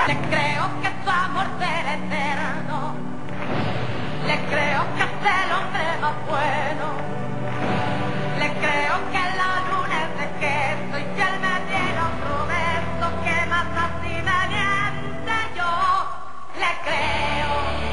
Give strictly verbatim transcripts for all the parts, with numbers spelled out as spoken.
Le creo que su amor será eterno. Le creo que es el hombre más bueno. Le creo que la luna es de queso y que él me tiene otro beso que más así me miente. Yo le creo.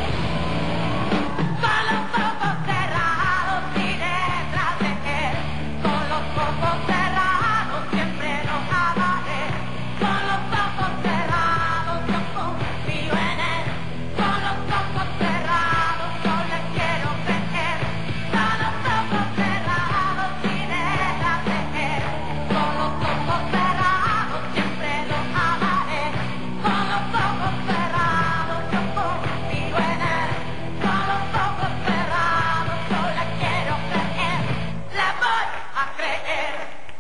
Con los ojos cerrados y detrás de él. Con los ojos cerrados siempre lo amaré. Con los ojos cerrados yo confío en él. Con los ojos cerrados yo le quiero creer. Con los ojos cerrados y detrás de él. Con los ojos cerrados siempre lo amaré. Con los ojos cerrados yo confío en él. Con los ojos cerrados yo le quiero creer. Le voy a creer.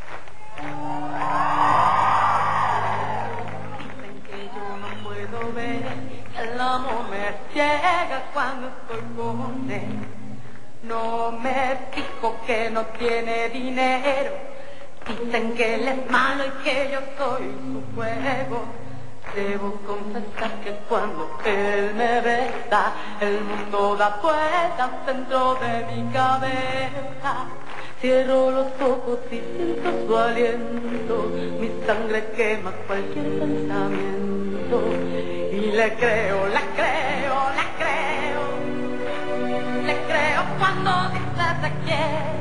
Dicen que yo no puedo ver, que el amor me ciega cuando estoy con él. No me fijo que no tiene dinero. Dicen que él es malo y que yo soy su juego. Debo confesar que cuando él me besa, el mundo da vueltas dentro de mi cabeza. Cierro los ojos y siento su aliento, mi sangre quema cualquier pensamiento. Y le creo, le creo, le creo, le creo cuando dice te quiero.